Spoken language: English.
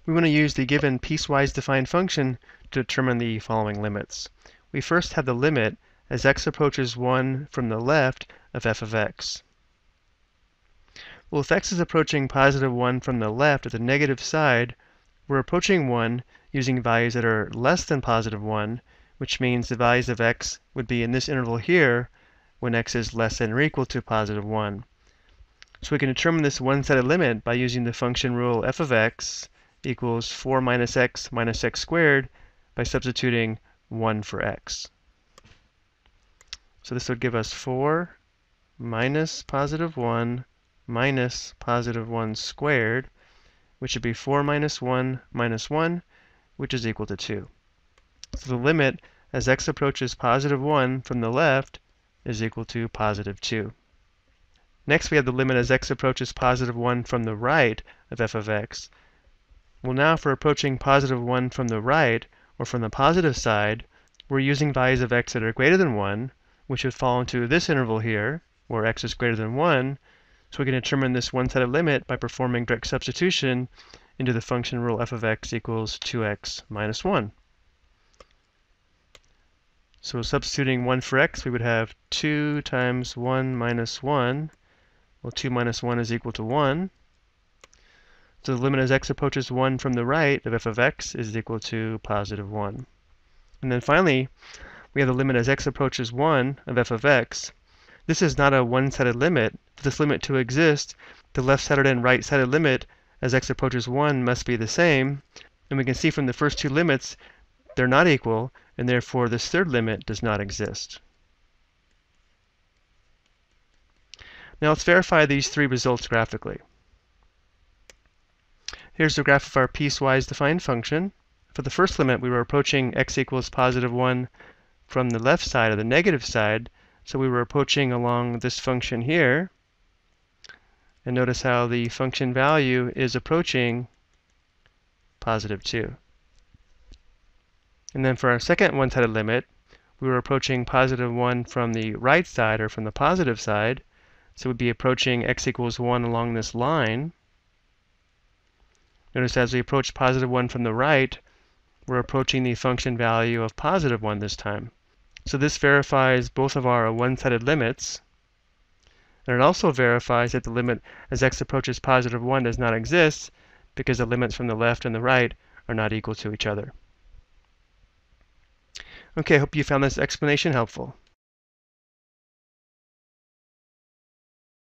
We want to use the given piecewise defined function to determine the following limits. We first have the limit as x approaches 1 from the left of f of x. Well, if x is approaching positive 1 from the left at the negative side, we're approaching 1 using values that are less than positive 1, which means the values of x would be in this interval here when x is less than or equal to positive 1. So we can determine this one-sided limit by using the function rule f of x equals 4 minus x squared by substituting 1 for x. So this would give us 4 minus positive 1 minus positive 1 squared, which would be 4 minus 1 minus 1, which is equal to 2. So the limit as x approaches positive 1 from the left is equal to positive 2. Next, we have the limit as x approaches positive 1 from the right of f of x. Well, now if we're approaching positive 1 from the right, or from the positive side, we're using values of x that are greater than 1, which would fall into this interval here, where x is greater than 1. So we can determine this one-sided limit by performing direct substitution into the function rule f of x equals 2x minus 1. So substituting 1 for x, we would have 2 times 1 minus 1. Well, 2 minus 1 is equal to 1. So the limit as x approaches 1 from the right of f of x is equal to positive 1. And then finally, we have the limit as x approaches 1 of f of x. This is not a one-sided limit. For this limit to exist, the left-sided and right-sided limit as x approaches 1 must be the same. And we can see from the first two limits, they're not equal, and therefore this third limit does not exist. Now let's verify these three results graphically. Here's the graph of our piecewise defined function. For the first limit, we were approaching x equals positive 1 from the left side or the negative side, so we were approaching along this function here. And notice how the function value is approaching positive 2. And then for our second one-sided limit, we were approaching positive 1 from the right side or from the positive side, so we'd be approaching x equals 1 along this line. Notice as we approach positive 1 from the right, we're approaching the function value of positive 1 this time. So this verifies both of our one-sided limits. And it also verifies that the limit as x approaches positive 1 does not exist because the limits from the left and the right are not equal to each other. Okay, I hope you found this explanation helpful.